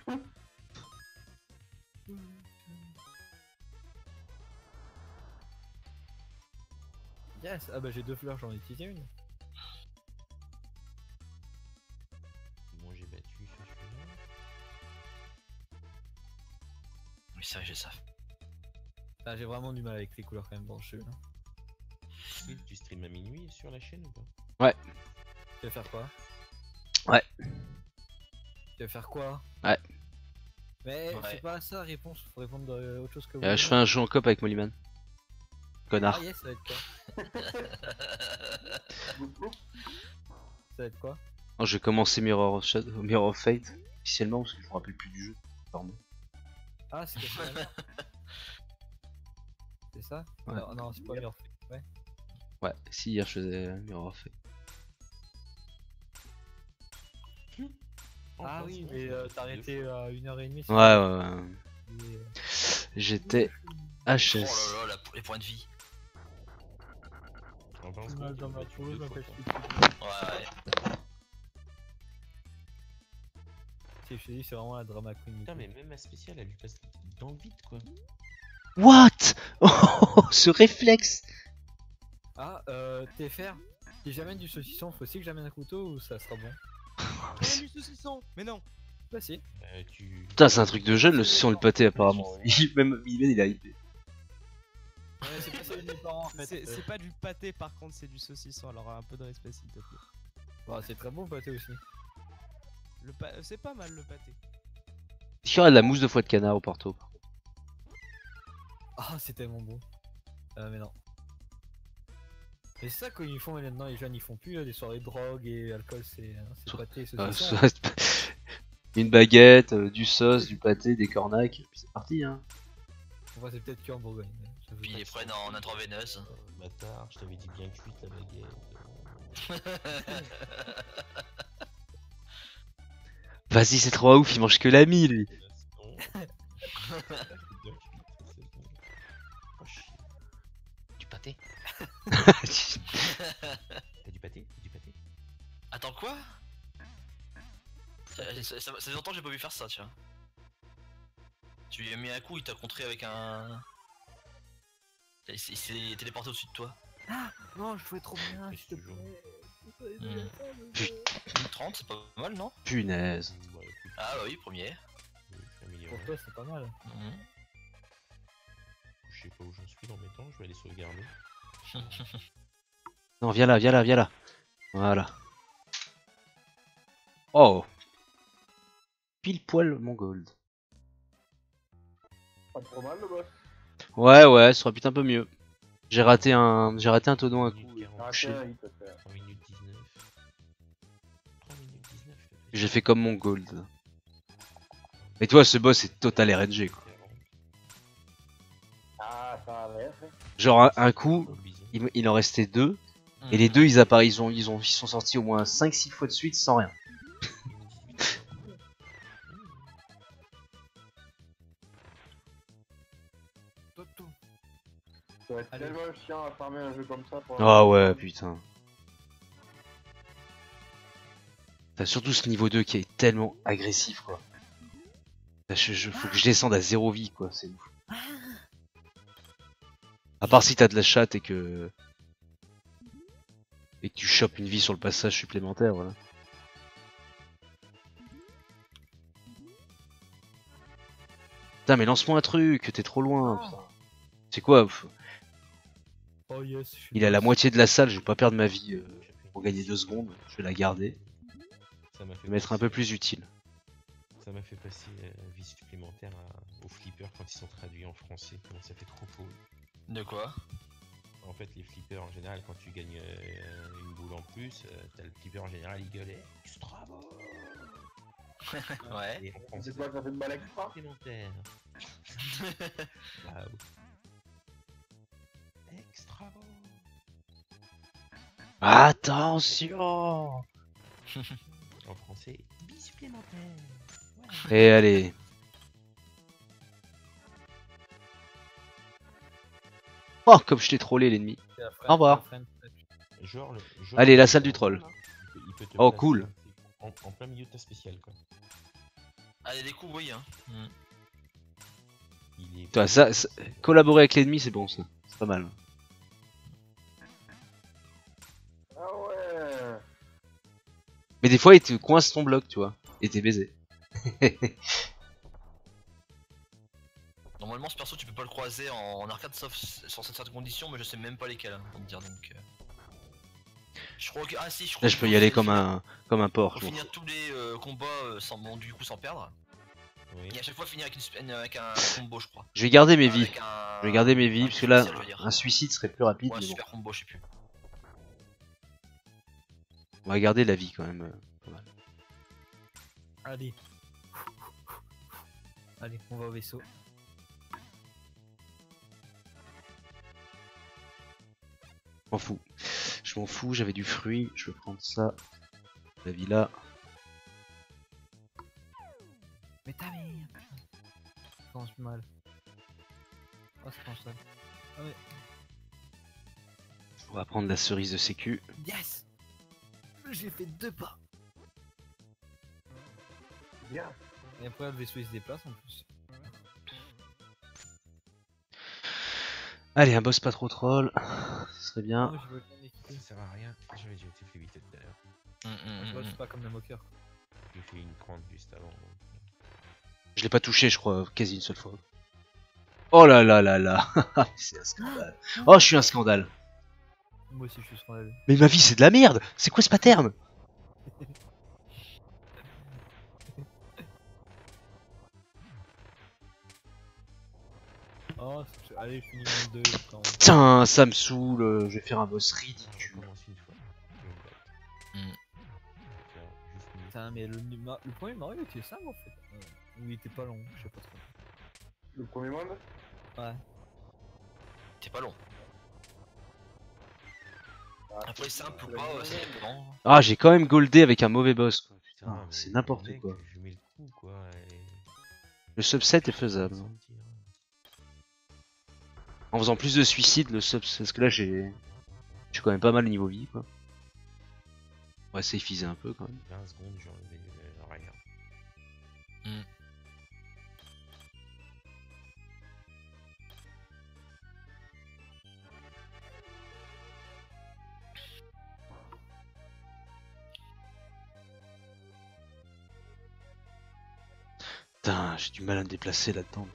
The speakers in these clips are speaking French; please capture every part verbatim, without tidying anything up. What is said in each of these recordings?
Yes, ah bah j'ai deux fleurs, j'en ai utilisé une. Moi j'ai battu ce celui-là. Oui, c'est vrai, j'ai ça. Ah, j'ai vraiment du mal avec les couleurs quand même dans le jeu. Hein. Phil, tu streams à minuit sur la chaîne ou pas? Ouais. Tu vas faire quoi? Ouais. Tu vas faire quoi? Ouais. Mais Ouais. c'est pas ça la réponse, faut répondre euh, autre chose que vous. Euh, je fais un jeu en cop avec Mollyman. Connard. Ah yes, ça va être quoi? Ça va être quoi? Non, j'ai commencé Mirror of, Shadow- Mirror of Fate officiellement parce que je me rappelle plus du jeu. Pardon. Ah c'est quoi ça? C'est ça? Ouais. Non, non c'est pas Mirror Fate. Ouais. Ouais, si hier je faisais Mirror of Fate. Ah Enfin, oui, sinon, mais ça euh, fait t'as deux arrêté fois. à une heure trente. Ouais, ouais, ouais. Et, euh, J'étais Oh H S. là là, la- les points de vie. En vingt mal secondes, dans on a ma battu peau, deux j'en fois, fais quoi. Ouais, ouais. Si je te dis, c'est vraiment la drama queen. Putain, mais même ma spéciale, elle lui passe dans le vide quoi. What? Oh, ce réflexe. Ah, euh, T F R, si j'amène du saucisson, faut aussi que j'amène un couteau ou ça sera bon? Oh, du saucisson. Mais non. Bah si. Euh, tu... Putain, c'est un truc de jeune le saucisson le pâté apparemment. Il- Même Mollyman il a hypé. Ouais, c'est pas celui de mes parents en fait. C'est Euh, c'est pas du pâté par contre, c'est du saucisson. Alors un peu de respect s'il te plaît. bah, c'est très bon le pâté aussi. Le pa... C'est pas mal le pâté. Est-ce qu'il y aura de la mousse de foie de canard au Porto? Ah, c'est tellement bon. Euh, mais non. Mais c'est ça quand ils font maintenant, les jeunes ils font plus euh, des soirées de drogue et alcool, c'est hein, c'est So- pâté et Euh, saucisson. soit- Une baguette, euh, du sauce, du pâté, des cornacs, puis c'est parti hein. Enfin, c'est peut-être qu'en Bourgogne. mais j'avoue Puis ils pas les que prennent en intraveineuse. Euh, bâtard, je t'avais dit bien cuite la baguette. Vas-y, c'est trop ouf, il mange que l'ami lui. Là, c'est bon. Bien cuite, c'est bon. Oh, chier. Du pâté. T'as du pâté? Du pâté? Attends, quoi? Ça, ça, ça, ça fait longtemps que j'ai pas vu faire ça, tiens. Tu lui as mis un coup, il t'a contré avec un. Il s'est- il s'est téléporté au-dessus de toi. non, je jouais trop bien, Et s'il te toujours. plaît. Hmm. Une trente, c'est pas mal, non? Punaise. Bon, écoute, Ah bah oui, premier. oui, je suis amélioré. Pour toi, c'est pas mal. Mhm. Je sais pas où j'en suis dans mes temps, je vais aller sauvegarder. Non, viens là, viens là, viens là. Voilà. Oh. Pile poil mon gold. Pas trop mal le boss. Ouais, ouais, ça aurait pu être un peu mieux. J'ai raté un, j'ai raté un tonneau un coup. Minute Ah, touché. tiens, il peut faire. trois minutes dix-neuf. trois minutes dix-neuf, je te fais J'ai fait comme mon gold. Mais toi, ce boss est total R N G quoi. Ah, ça a l'air. hein. Genre un, un coup, Oh, bison. il, il en restait deux. Et les deux, ils apparaissent, ils, ont, ils, ont, ils sont sortis au moins cinq six fois de suite sans rien. Toto. Ça va être Allez. tellement chiant à farmer un jeu comme ça pour Ah ouais, putain. T'as surtout ce niveau deux qui est tellement agressif quoi. Là, je, je- faut que je descende à zéro vie quoi, c'est ouf. À part si t'as de la chatte et que... Et que tu chopes une vie sur le passage supplémentaire, voilà. Putain mais lance-moi un truc, t'es trop loin. Ah. putain. C'est quoi pff, Oh yes, je suis il a la boss. moitié de la salle, je vais pas perdre ma vie euh, pour gagner deux secondes. Je vais la garder, Ça m'a je fait vais mettre un peu passer- plus utile. Ça m'a fait passer euh, vie supplémentaire à- aux flippers quand ils sont traduits en français. Comment ça fait trop cool. De quoi? En fait, les flippers en général, quand tu gagnes euh, une boule en plus, euh, t'as le flipper en général, il gueulait extra beau. Ouais. Et en français, C'est quoi, ça fait une balle extra? supplémentaire. Waouh. Extra beau. Attention. En français, vie supplémentaire. Et allez. Oh, comme je t'ai trollé l'ennemi. C'est la friend- Au revoir. la friend- Genre, le- genre Allez, la le- salle du troll. Il peut, il peut te Oh, placer cool. En, en plein milieu de ta spéciale, quoi. Allez, des coups, oui. Hein. Mm. Il est. Toi, ça, ça- collaborer avec l'ennemi, c'est bon, ça. C'est pas mal. Ah ouais. Mais des fois, il te coince ton bloc, tu vois. Et t'es baisé. Normalement, ce perso, tu peux pas le croiser en, en arcade sauf sur certaines conditions, mais je sais même pas lesquelles, hein, pour te dire donc. Euh... Je crois que. Ah si, je crois Là, je qu'il peux y faut aller fi- comme finir- un, comme un porc. Faut je m'en finir tous les euh, combats euh, sans, bon, du coup, sans perdre. Oui. Et à chaque fois, finir avec, une, sp- avec un combo, je crois. Je vais garder mes vies. Avec un... Je vais garder mes vies, un parce que là, spécial, je veux dire. un suicide serait plus rapide. Ouais, Mais bon. super combo, je sais plus. On va garder la vie quand même. euh, pas mal. Allez. Allez, on va au vaisseau. Je m'en fous. Je m'en fous, j'avais du fruit. Je vais prendre ça. La vie là. Mais ta mère. Ça commence mal. Oh, ça commence mal. Ah ouais. On va prendre la cerise de sécu. Yes. J'ai fait deux pas. Bien. Et après, le vaisseau il se déplace en plus. Allez, un boss pas trop troll. Ce serait bien. Oh, je veux bien m'équiper. Ça sert à rien. J'avais déjà été fait vite tout à l'heure. Hum, hum, Je vois, hum, je suis pas comme le moqueur. J'ai fait une grande juste avant. donc. Je l'ai pas touché, je crois, quasi une seule fois. Oh là là là là. C'est un scandale. Oh, je suis un scandale. Moi aussi, je suis scandaleux. Mais ma vie, c'est de la merde. C'est quoi ce pattern? Oh, c'est- allez, je finis mon deux. Quand... Putain, ça me saoule. euh, Je vais faire un boss Je ridicule. commence une fois. Je vais me battre. Hmm. Tiens, juste une- Putain, mais le, ma- le premier Mario était simple en fait. Euh, Ou il était pas long, je sais pas trop. Le premier monde. Ouais. T'es pas long. Ah, Après, simple ou le pas, premier euh, ça dépend. Ah, j'ai quand même goldé avec un mauvais boss. Quoi. Putain, Putain, mais c'est n'importe mec, quoi. Je mets le coup quoi. Et... Le subset est faisable. hein. Sortir. En faisant plus de suicides, le subset. Parce que là, j'ai. Je suis quand même pas mal niveau vie, quoi. On va safeiser un peu quand même. vingt secondes, j'ai enlevé euh, rien. Putain, j'ai du mal à me déplacer là-dedans.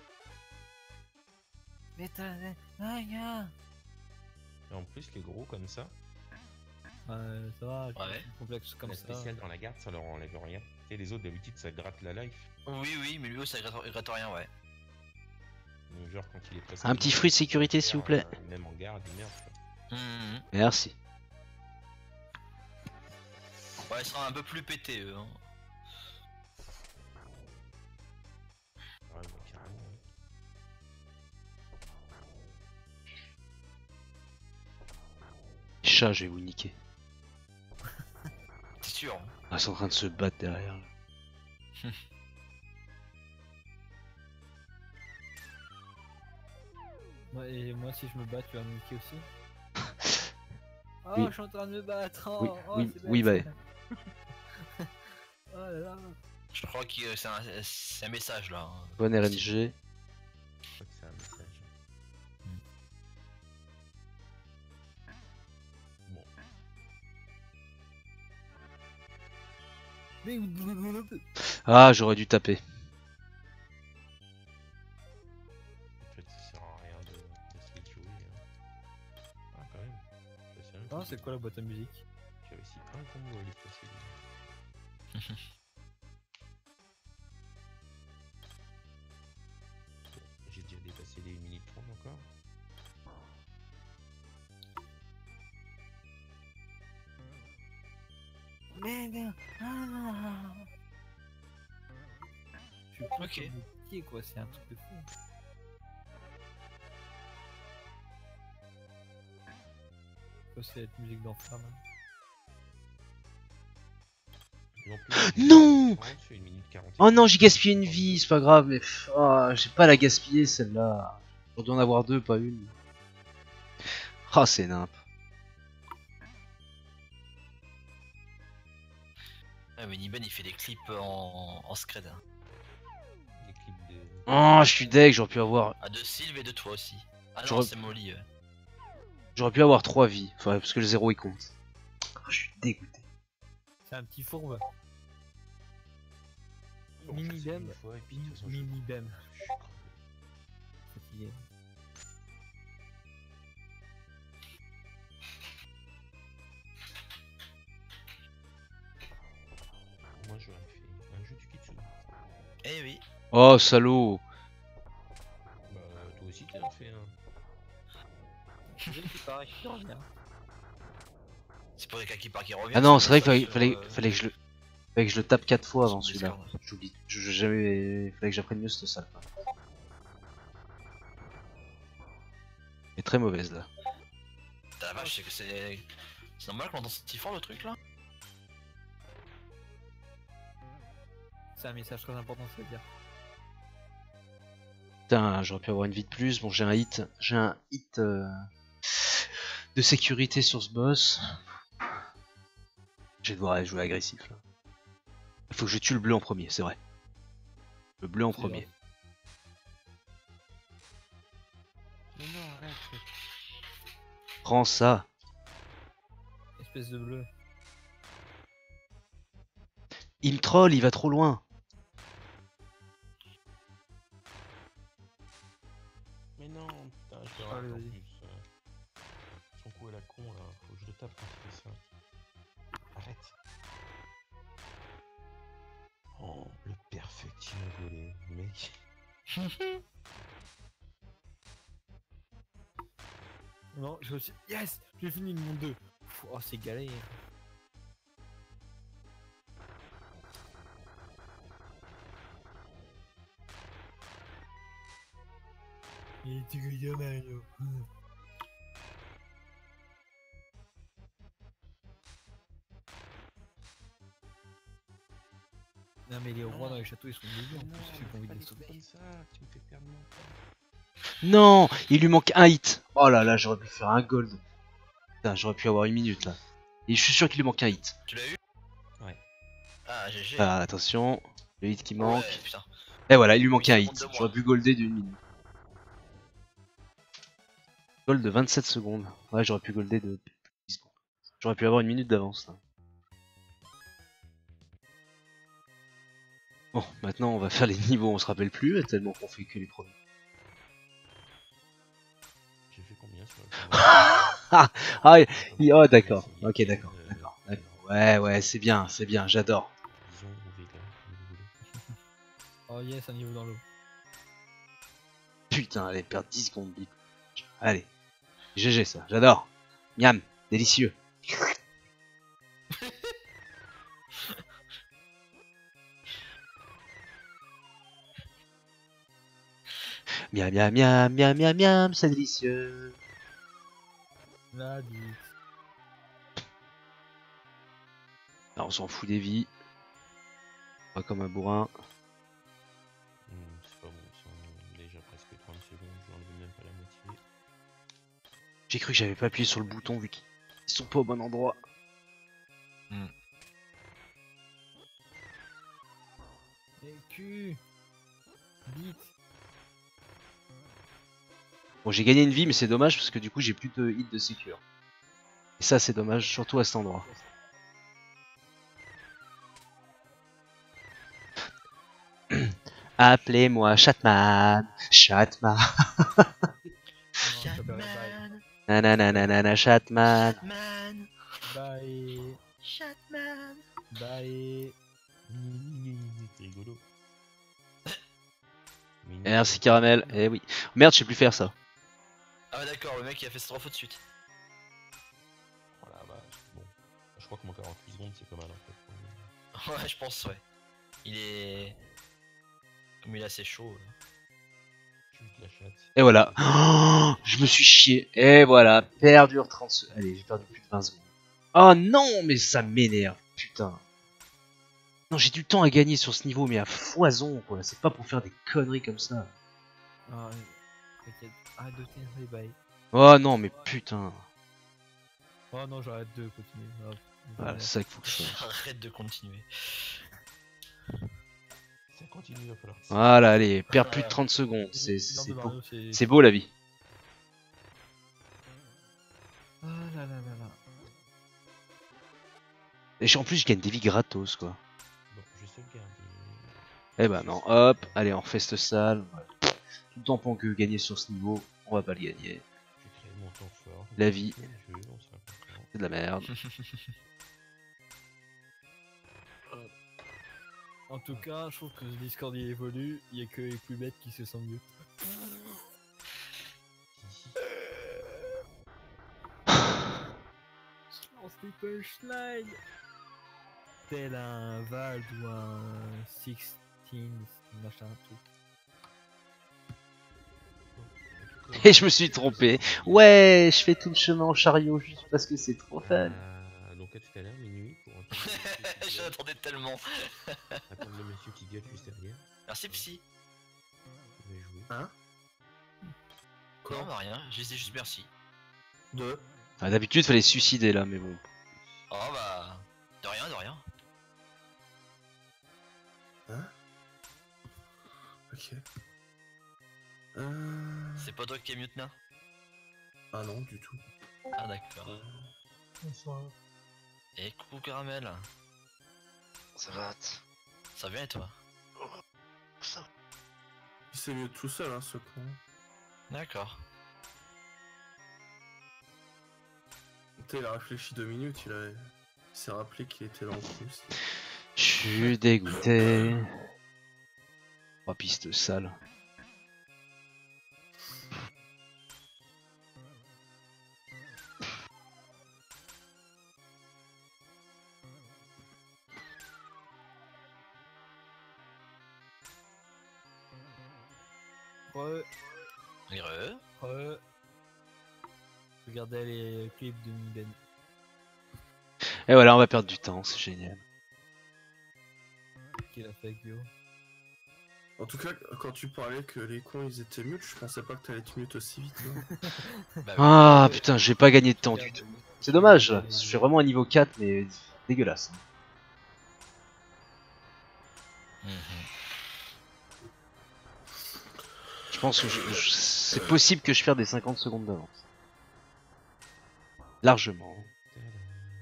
Mais t'as. Ah, gars. Et en plus, les gros comme ça, Ouais, ça va, Ouais. c'est complexe comme la ça. spéciale dans la garde, ça leur enlève rien. Et les autres, d'habitude, ça gratte la life. Oui, oui, mais lui, ça gratte gratte rien, ouais. Donc, genre, quand il est presque. Un petit fruit de sécurité, s'il vous plaît. euh, Même en garde, il merde. quoi. Hum, hum. Merci. Ouais, il sera un peu plus pété, eux. Hein. Ouais, bah, carrément. ouais. Les chats, je vais vous niquer. C'est sûr. hein. Ah, ils sont en train de se battre derrière. Là. Ouais, et moi, si je me bats, tu vas me niquer aussi. Oh, Oui. je suis en train de me battre. Oh, Oui, oh, oui, c'est oui, bête. bah. Oh là là. Je crois que euh, c'est un, c'est un message là. hein. Bonne R N G. Je crois que c'est un message. Bon, Mais. Ah, j'aurais dû taper. en fait, ça sert à rien de, d'essayer de jouer. hein. Ah, quand même. Ça sert à rien. Oh, c'est quoi la boîte à musique? J'avais aussi un combo à lui passer. J'ai déjà dépassé les minutes trente encore. Merde. Ah. Je suis pas Ok. sur le pied, quoi, c'est un truc de fou. Quoi, c'est cette musique d'enfer là? Et en plus, Non trente, c'est une minute quarante. Oh non, j'ai gaspillé une vie, c'est pas grave, mais pff, ah, j'ai pas la gaspiller celle-là. On doit en avoir deux, pas une. Ah, c'est nimp. Ouais, mais Niben il fait des clips en, en scred. hein. Oh, je suis deg, j'aurais pu avoir. Ah, de Sylve et de toi aussi. Ah non, J'aurais- c'est Molly. ouais. J'aurais pu avoir trois vies. Enfin, parce que le zéro il compte. Oh, je suis dégoûté. C'est un petit fourbe. Bon, Mini je l'ai fait Bem. une fois, et puis, de toute façon, je- Mini Bem. je suis crevé. Fatigué. Moi j'aurais fait un jeu du Kitsune. Eh oui. Oh, salaud. Bah toi aussi t'as fait un. Je sais pas, qui revient. C'est pour les cas qui part qui revient. Ah non, c'est c'est vrai pour qu'il ça fallait, sur, fallait, euh, fallait que je le. Fallait que je le tape quatre fois avant sur celui-là. Discord. J'oublie. Je, je, jamais... Fallait que j'apprenne mieux cette salle. quoi. Elle est très mauvaise là. T'as la vache, c'est que c'est. C'est normal qu'on entend si fort le truc là. C'est un message très important, ça veut dire. Putain, j'aurais pu avoir une vie de plus. Bon, j'ai un hit. J'ai un hit euh, de sécurité sur ce boss. Je vais devoir aller jouer agressif là. Il faut que je tue le bleu en premier, c'est vrai. Le bleu en C'est premier. vrai. Mais non, arrête. Prends ça. Espèce de bleu. Il me troll, il va trop loin. Mais non, putain, je le Allez, rate en vas-y. plus. euh. Son coup à la con là, faut que je le tape quand il fait ça. Arrête. Oh, le perfectino volé, mec. Non, je me suis. Yes, j'ai fini le monde deux. Pff, oh, c'est galère. Il est tigre Mario. Non mais les rois dans les châteaux ils sont dégueux en Non, plus, j'ai pas envie de les sauver. comme ça, tu me fais perdre mon temps. Non, il lui manque un hit. Oh là là, j'aurais pu faire un gold. Putain, j'aurais pu avoir une minute là. Et je suis sûr qu'il lui manque un hit. Tu l'as eu? Ouais. Ah, G G. Ah, attention, le hit qui manque. Ouais, putain. Et voilà, il lui manquait un Une hit. seconde de J'aurais moins. pu golder d'une minute. Gold de vingt-sept secondes. Ouais, j'aurais pu golder de dix secondes. J'aurais pu avoir une minute d'avance là. Bon, maintenant on va faire les niveaux, on se rappelle plus, tellement qu'on fait que les premiers. J'ai fait combien sur le Ah, ah, il- oh d'accord, Essayer ok de, d'accord, euh, d'accord, d'accord. Ouais, ouais, c'est bien, c'est bien, j'adore. Disons ou Vega, comme vous voulez. Oh yes, un niveau dans l'eau. Putain, allez, perdre dix secondes vite. Allez, G G ça, j'adore. Miam, délicieux. Miam, miam, miam, miam, miam, miam, c'est délicieux. La bite. Alors, on s'en fout des vies. Pas comme un bourrin. Hmm, c'est pas bon, ça. Déjà presque trente secondes, j'ai enlevé même pas la moitié. J'ai cru que j'avais pas appuyé sur le bouton vu qu'ils sont pas au bon endroit. Et cul. Bite. Bon, j'ai gagné une vie, mais c'est dommage parce que du coup, j'ai plus de hit de sécure. Et ça, c'est dommage, surtout à cet endroit. Appelez-moi Chatman, Chatman, Non, ça peut- bye. Chatman, nananana Chatman. Chatman, Bye. Chatman. Bye. C'est rigolo. Merci Caramel, eh oui. Merde, je sais plus faire ça. Ah ouais, d'accord, le mec il a fait ça trois fois de suite. Oh la vache, bon. Je crois que mon quarante-huit secondes c'est pas mal en fait. Ouais, je pense, ouais. Il est. Comme il est assez chaud. euh. Tu te la chatte. Et voilà. Oh, je me suis chié. Et voilà, perdu trente secondes. Allez, j'ai perdu plus de vingt secondes. Oh non, mais ça m'énerve, putain. Non, j'ai du temps à gagner sur ce niveau, mais à foison, quoi. C'est pas pour faire des conneries comme ça. Ah, ouais. T'inquiète. Arrête de t'énerver, bye. Oh non, mais putain. Oh non, j'arrête de continuer. Hop. Voilà, c'est ça qu'il faut que je fasse. Arrête de continuer. ça continue, il va falloir. Voilà, allez, perds plus de trente secondes. C'est Non, c'est de beau. Mario, c'est C'est beau la vie. Ah là là là là. Et je- en plus, je gagne des vies gratos quoi. Bon, je sauvegarde. Eh ben non, hop, allez, on refait cette salle. Voilà. Tout le temps pour que gagner sur ce niveau, on va pas le gagner. Je crée mon temps fort. La vie. Le jeu, on sera content. C'est de la merde. En tout cas, je trouve que le Discord il évolue, il y a que les plus bêtes qui se sentent mieux. Je lance des punchlines tel un Vald ou un seize, machin tout. Et je me suis trompé. Ouais, je fais tout le chemin en chariot juste parce que c'est trop fun. Euh, donc à tout à l'heure, minuit, pour entendre le monsieur qui Je gueule- l'attendais tellement. attendre le monsieur qui gueule juste derrière. Merci psy. Je vais jouer. Hein? Non, bah rien, je disais juste merci. Deux. Ah, d'habitude, fallait se suicider là, mais bon. Oh bah. De rien, de rien. Hein? Ok. Euh... C'est pas toi qui es mutena? Ah non, du tout. Ah d'accord. Et coucou caramel. Ça va. Ça vient et toi? Il s'est mieux tout seul, hein, ce con. D'accord. Tu sais, il a réfléchi deux minutes, il, a... il s'est rappelé qu'il était là en plus. Je suis dégoûté. Oh, piste sale. Re, Et re. re. Regardez les clips de Miben. Et voilà, on va perdre du temps, c'est génial. Qu'il a fait avec Bio. En tout cas, quand tu parlais que les cons ils étaient mutes, je pensais pas que t'allais te mute aussi vite. hein. Bah oui. Ah putain, j'ai pas gagné de temps du tout. C'est dommage, là. Je suis vraiment à niveau quatre, mais dégueulasse. Mhm. Je pense que je- je- c'est possible que je perde des cinquante secondes d'avance. Largement. Tadam.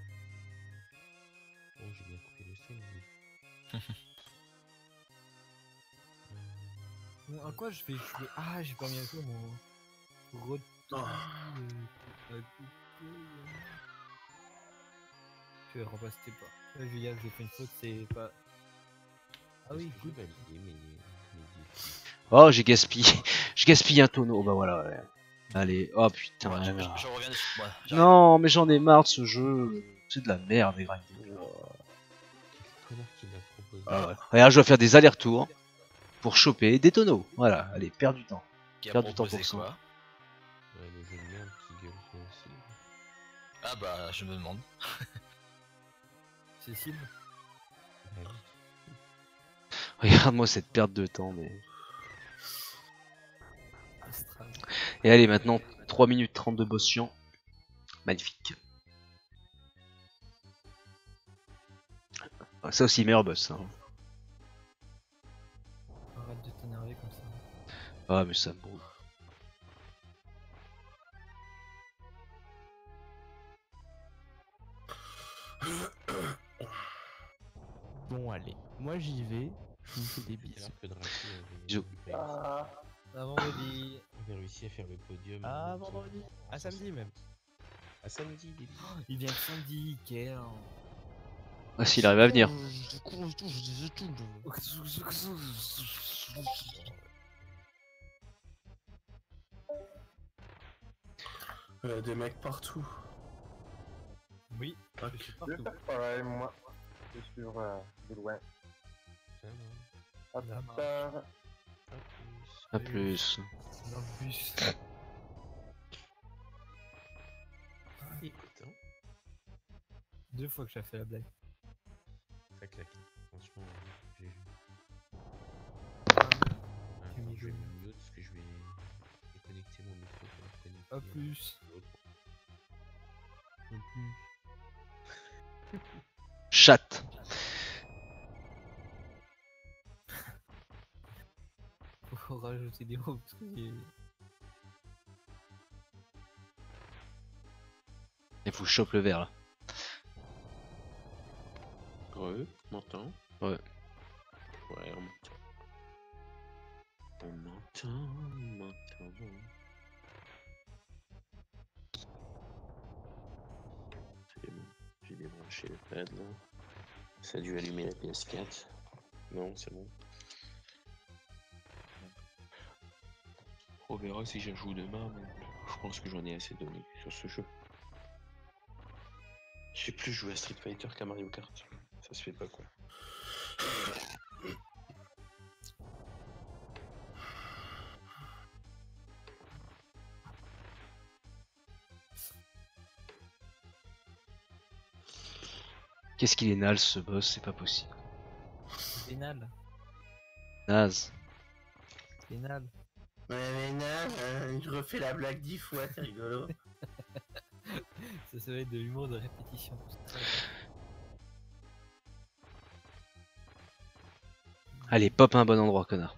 Oh, j'ai bien coupé le son, oui. Bon, à quoi je vais jouer? Ah, j'ai pas mis à jour mon. Retour. Ah. euh, à couper. Je vais remplacer pas. Là, Julia, j'ai fait une faute, c'est pas. Ah oui, J'ai écoute. validé mes, mes défis. Oh, j'ai gaspillé. Je gaspille un tonneau. Bah voilà, ouais. Allez, oh putain. Ouais, je, merde. je- je reviens dessus. Ouais, j'arrive. Non, mais j'en ai marre de ce jeu. C'est de la merde, les grindes. Quel connard qui m'a proposé. Ah ouais. Regarde, je dois faire des allers-retours pour choper des tonneaux. Voilà, allez, perds du temps. Qui a Perdre du temps proposé pour ça. quoi? Ouais, le jeu de merde qui gueule ça aussi. Ah bah, je me demande. Cécile. Ouais. Regarde-moi cette perte de temps, mais. Astral. Et allez, maintenant, trois minutes trente de boss chiant. Magnifique. Ah, ça aussi, meilleur boss. Hein. Arrête de t'énerver comme ça. Ah, mais ça me brûle. Bon, allez. Moi, j'y vais. Je vous fais des bisous. Alors que Draco avait, Bisous. avait réussi- Ah. À vendredi. avait réussi à faire le podium. À euh, vendredi. À samedi même. À samedi, début. Il vient de samedi, quel. Ah, s'il arrive à venir. Il y a des mecs partout. Oui, Ok. je suis partout. Pareil, moi. Je suis euh, de loin. Ça va. À Ça plus tard. À plus. À plus. Dans le bus. Écoute, hein, Deux fois que j'ai fait la blague. ça claque. Franchement, j'ai vu. Tu Attends, m'y je vais joues. me mute parce que je vais déconnecter mon micro pour reconnecter À plus. l'autre. Chat. encore rajouter des mots parce que j'ai- Il faut que je chope le verre là. Ouais, m'entend. Ouais. Ouais, on m'entend. On m'entend, on m'entend. C'est bon, j'ai débranché le pad là. Ça a dû allumer la P S quatre. Non, c'est bon. On verra si je joue demain, mais je pense que j'en ai assez donné sur ce jeu. J'ai plus joué à Street Fighter qu'à Mario Kart. Ça se fait pas quoi. Qu'est-ce qu'il est naze ce boss, c'est pas possible. Pénal, Naze. pénal. Ouais, mais non, euh, je refais la blague dix fois, c'est rigolo. Ça, ça va être de l'humour de répétition. C'est ça. Allez, pop à un bon endroit, connard.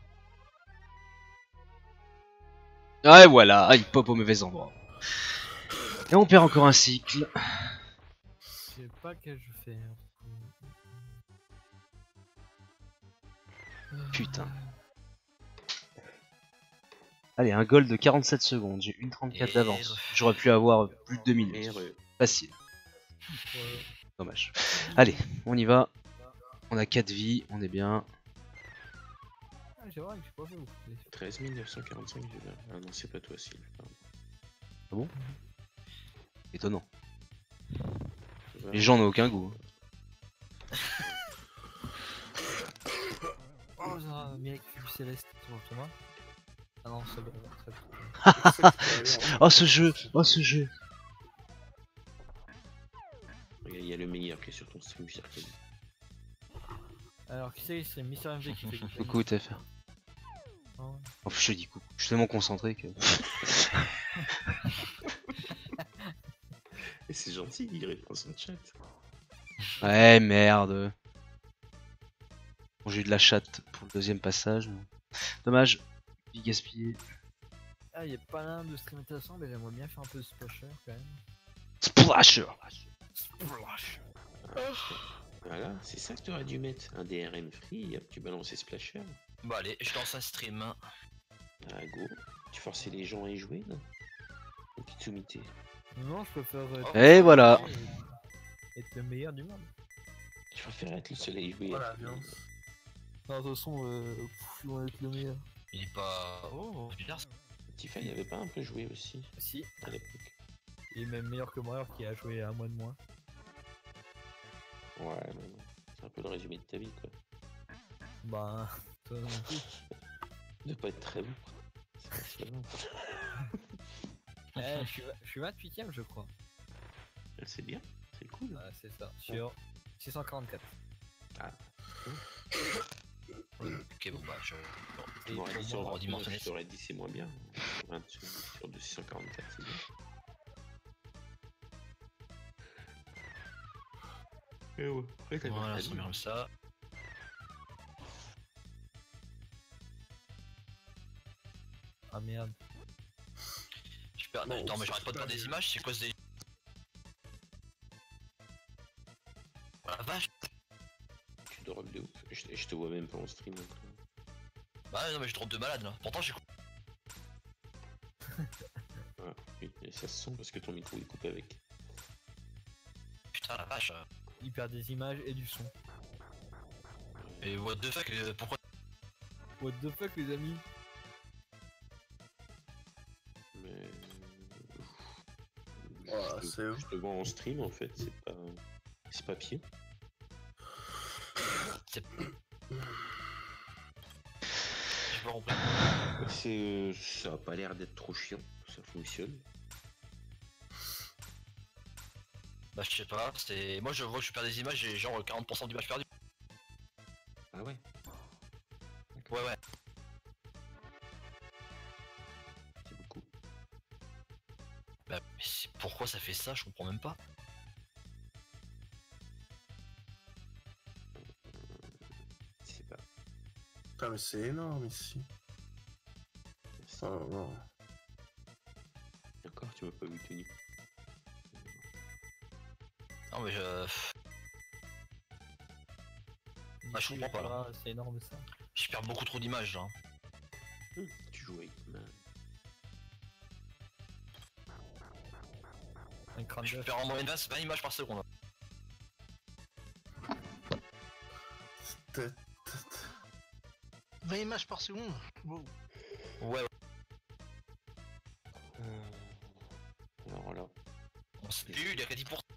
Ah et voilà, ah, il pop au mauvais endroit. Et on perd encore un cycle. Je sais pas quel jeu faire. Putain. Allez, un goal de quarante-sept secondes, j'ai une trente-quatre d'avance. J'aurais pu avoir plus de deux minutes. R E. Facile, Ouais. dommage. Allez, on y va. On a quatre vies, on est bien. Ah, j'ai vrai que j'ai pas fait beaucoup. treize mille neuf cent quarante-cinq, j'ai là. Ah non, c'est pas toi, Sylve. pardon. Étonnant. Ça va. Les gens n'ont aucun goût. Oh, j'ai un mec du céleste sur le tournoi. Ah non, ça va. Ça va. Oh ce jeu, oh ce jeu. Regarde, il y a le meilleur qui est sur ton stream, Circle. Alors, qui c'est C'est Mister M V qui fait du Coucou T F R. Oh, Oh, je te dis coucou. Je suis tellement concentré que. Et c'est gentil, il répond à son chat. Ouais, merde. Bon, j'ai eu de la chatte pour le deuxième passage. Dommage. J'ai gaspillé. Ah, y'a pas l'un de stream intéressant, mais j'aimerais bien faire un peu de splasher quand même. Splasher. Splash. Voilà, c'est ça que tu aurais dû mettre. Un D R M free, hop, tu balances Splasher. Bon allez, je lance un stream. Ah, go. Tu forçais les gens à y jouer, non? Ou Kitsumite. Non, je préfère être, Et voilà. être le meilleur du monde. Tu préfères être le seul à y jouer. Voilà, hein. viande. Non, de toute façon, euh, pff, ils vont être le meilleur. Il est pas. Oh, c'est bizarre ça. Tifa, il avait pas un peu joué aussi Si, à l'époque. il est même meilleur que moi qui a joué à moins de moi. Ouais, mais non. C'est un peu le résumé de ta vie, quoi. Bah, toi non plus. De pas être très bon. C'est pas si mal. Eh, je suis, je suis vingt-huitième, je crois. C'est bien, c'est cool. Ah, c'est ça, sur six cent quarante-quatre. Ok, bon bah je. Bon, Tu m'aurais dit pour sur moi, vingt, redimensionner je t'aurais dit c'est moins bien. vingt sur, sur deux cent quarante-quatre, c'est bien. Et ouais, après t'as voilà, bien ça dit. met comme ça. Ah merde. Je perds. Non, Attends, mais c'est j'arrête pas de pas perdre des bien. images, c'est quoi ce délire? Oh la vache! Tu drops de ouf. Je, je te vois même pas en stream encore. Bah non, mais je drop de malade là. Pourtant j'ai. Ah, oui, et ça se sent parce que ton micro est coupé avec. Putain la vache. Il perd des images et du son. Et what the fuck, euh, pourquoi? What the fuck, les amis? Mais. Oh, je, c'est te, ouf. je te vois en stream en fait, c'est pas. C'est pas pied. C'est. J'ai pas compris. C'est. euh, ça a pas l'air d'être trop chiant, ça fonctionne. Bah je sais pas, c'est. Moi je vois que je perds des images, j'ai genre quarante pour cent d'images perdues. Ah ouais. Ouais ouais. C'est beaucoup. Bah mais c'est- pourquoi ça fait ça, je comprends même pas. Je sais pas. Putain, mais c'est énorme ici. Oh non. D'accord, tu m'as pas vu Tony. Non mais je... Ah, je comprends pas, là. Ah, c'est énorme ça. Je perds beaucoup trop d'images là. Hum, tu joues avec ma... Un crâne Je d'œuf. perds en moyenne vingt images par seconde. T'es- vingt images par seconde. Wow. Ouais, ouais. Euh, Alors là, Mon C P U il est à dix pour cent.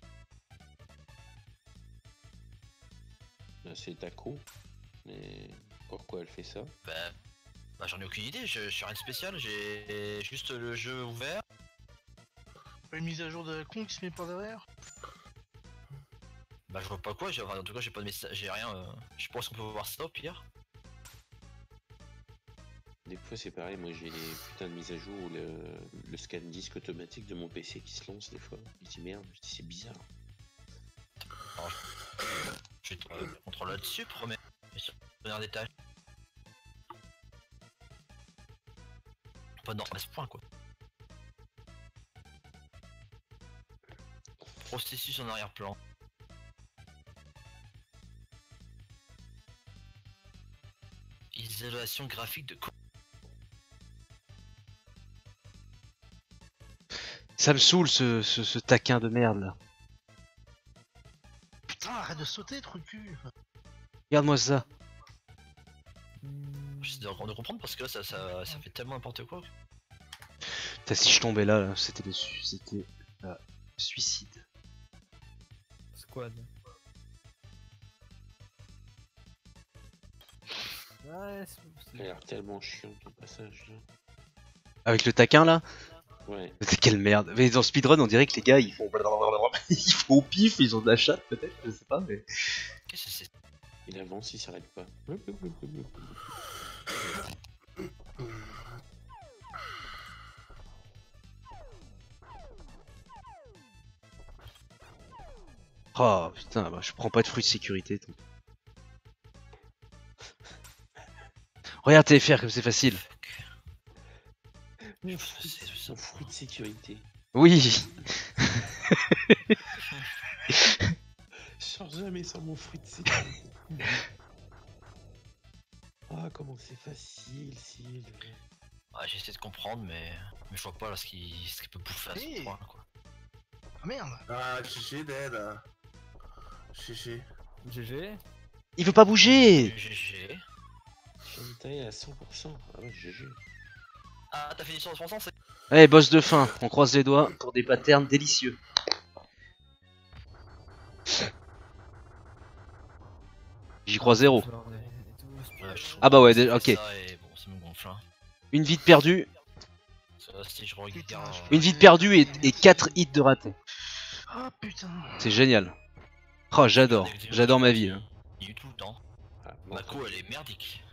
là c'est Taco. Mais pourquoi elle fait ça? Bah, bah j'en ai aucune idée, je, je suis rien de spécial, j'ai juste le jeu ouvert. Pas une mise à jour de la con qui se met par derrière. Bah je vois pas quoi, j'ai- enfin, en tout cas j'ai pas de message, j'ai rien. Euh... Je pense qu'on peut voir ça au pire. Des fois c'est pareil, moi j'ai les putains de mises à jour où le, le scan disque automatique de mon P C qui se lance des fois. Je dis merde, je dis c'est bizarre. Je vais te euh, contrôle là-dessus, promets. Et sur le dernier détail. Pas normal à ce point quoi. Processus en arrière-plan. Isolation graphique de co- Ça me saoule ce, ce, ce taquin de merde là. Putain, arrête de sauter, trou de cul. Regarde-moi ça. J'essaie de, de comprendre parce que là ça, ça, ça fait tellement n'importe quoi. Putain, si je tombais là, là c'était le su- c'était euh, suicide. Squad. Ouais, c'est- Ça a l'air tellement chiant ton passage là. Avec le taquin là. Ouais, C'est quelle merde. Mais dans speedrun, on dirait que les gars ils font ils font au pif, ils ont de la chatte peut-être, je sais pas mais. Qu'est-ce que c'est? il avance, il s'arrête pas. Oh putain, bah, je prends pas de fruits de sécurité. Tant pis. Regarde T F R comme c'est facile. Son fruit de sécurité. Oui. Je sors jamais sans mon fruit de sécurité. Ah, comment c'est facile, Syl. Ouais, j'essaie de comprendre mais, mais je vois pas là ce qu'il ce qu'il peut bouffer à ce Hey. point quoi. Ah merde. Ah, G G dead. G G. G G. Il veut pas bouger. G G. Shantae à cent pour cent. Ah ouais, G G. Ah t'as fini sur le français c'est... Allez, boss de fin, on croise les doigts pour des patterns délicieux. J'y crois zéro. Genre, les- les douze, puis- Ouais, je trouve Ah bah ouais, que déjà, c'est ok. ça et bon ça me gonfle hein. Une vie de perdue, Ça, si je regarde... Putain, je une vie de perdue et, et quatre hits de ratés. Ah putain. C'est génial. Oh, j'adore, j'adore ma vie. Hein. Il y a eu tout le temps. Ah, bon, Mako elle est merdique.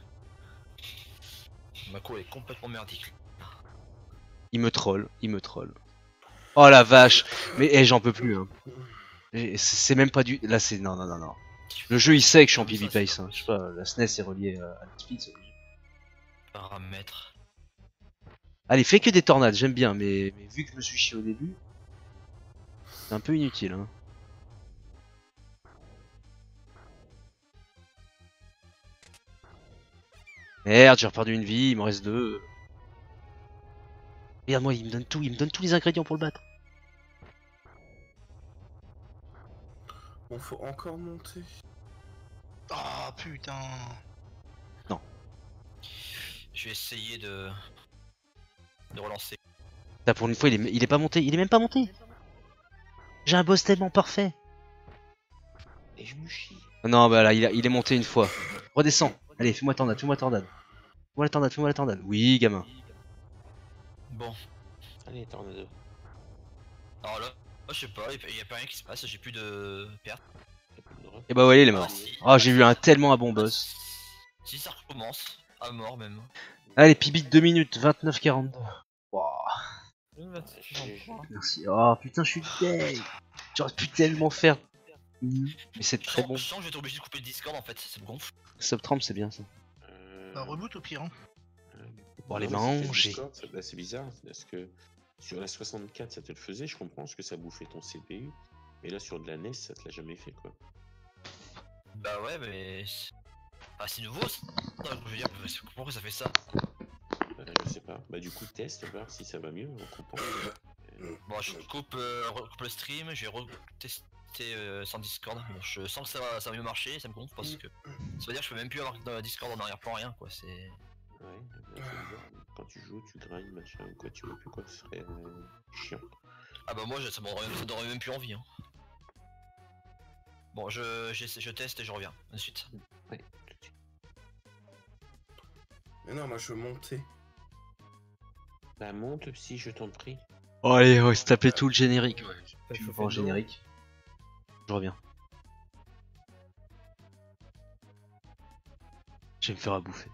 Mako elle est complètement merdique. Il me troll, il me troll. Oh la vache, mais eh, j'en peux plus. Hein. Et C'est c'est même pas du. Là, c'est. Non, non, non, non. Le jeu il sait que je suis en PvPace. Hein. Je sais pas, la S N E S est reliée euh, à la speed. c'est obligé. Paramètres. Allez, fais que des tornades, j'aime bien, mais, mais vu que je me suis chié au début, c'est un peu inutile. Hein. Merde, j'ai reperdu une vie, il m'en reste deux. Regarde-moi, il me donne tout, il me donne tous les ingrédients pour le battre. Bon, faut encore monter. Ah putain. Je vais essayer de... de relancer. Là, pour une fois, il est, il est pas monté, il est même pas monté. J'ai un boss tellement parfait. Et je me chie. Non, bah là, il, a- il est monté une fois. Redescends. Allez, fais-moi tornade, fais-moi tornade. Fais-moi la tornade, fais-moi la tornade. Oui, gamin. Bon. Allez, tornado. Alors là, là, je sais pas, il y a pas rien qui se passe, j'ai plus de pertes. T'as plus de drop. Et bah ouais, il est mort. Ah, si. Oh, j'ai eu un tellement un bon boss. Si ça recommence, à mort même. Allez, Pibi de deux minutes, vingt-neuf quarante-deux. Wow, Une vingt-six, trente-trois. merci. Oh putain, je suis deg. J'aurais pu tellement faire. Mais c'est Je très sens, bon. je sens que je vais être obligé de couper le Discord en fait, ça me gonfle. Subtramp, c'est bien ça. Euh... Bah reboot au pire hein. euh, Pour les Non, mais c'était le manger. Discord, ça- bah, c'est bizarre, parce que sur la soixante-quatre, ça te le faisait, je comprends ce que ça bouffait ton C P U, mais là, sur de la N E S, ça te l'a jamais fait, quoi. Bah ouais, mais. Ah, c'est nouveau ça. Non, je veux dire, pourquoi ça fait ça? Bah, je sais pas. Bah, du coup, teste, voir si ça va mieux en coupant. Euh, Bon, je coupe, euh, recoupe le stream, je vais retester euh, sans Discord. Bon, je sens que ça va, ça va mieux marcher, ça me compte parce que ça veut dire que je peux même plus avoir de Discord en arrière-plan, rien quoi. C'est. Ouais, bah, c'est bizarre. Quand tu joues, tu grindes, machin, ou quoi, tu vois plus quoi, ce serait euh, chiant. Ah bah moi, je- ça m'aurait ça m'aurait même plus envie. Hein. Bon, je, j'essa- je teste et je reviens. De suite. Ouais, tout de suite. Mais non, moi je veux monter. Bah, monte, psy, je t'en prie. Oh, allez, on va se taper tout le générique. Ouais. Fais Tu me chauffer prends le de l'eau. générique. Je reviens. Je vais me faire à bouffer.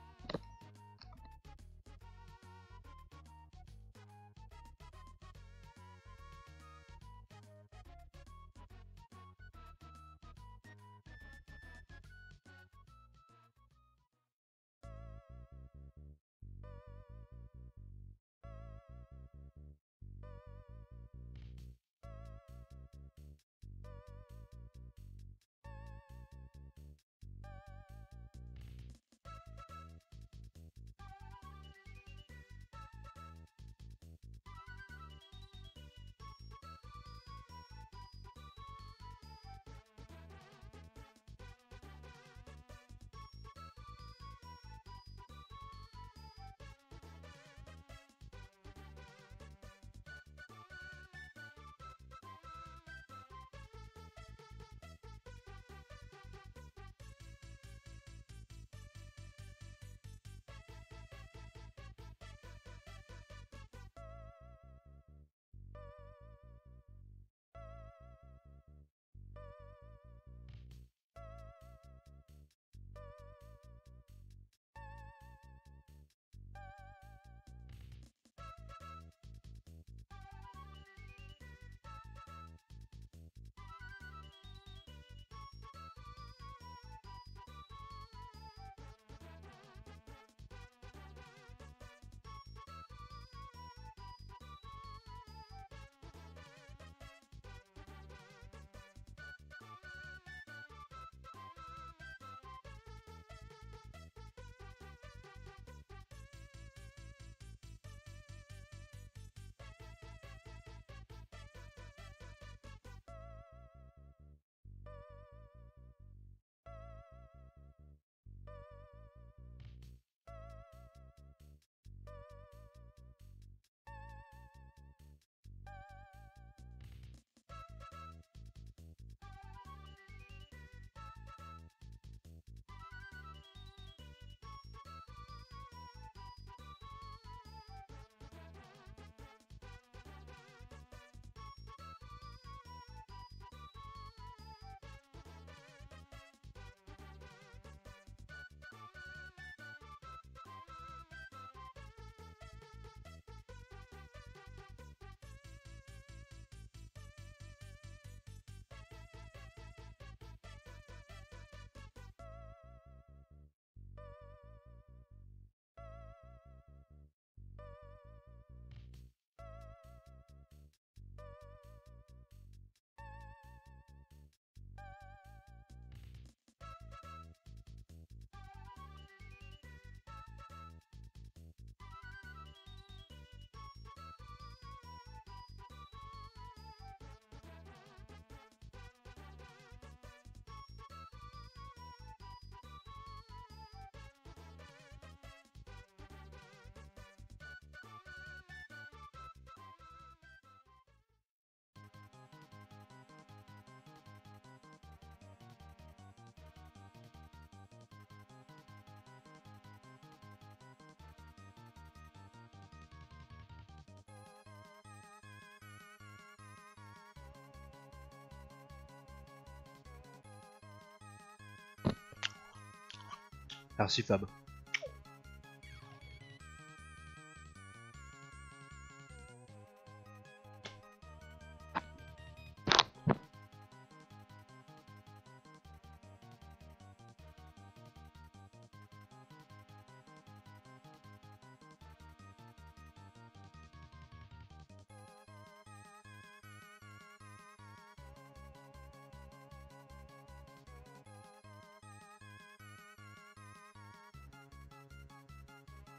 Merci Fab.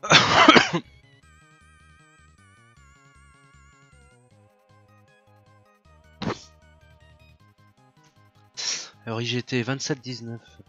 Alors I G T vingt-sept dix-neuf.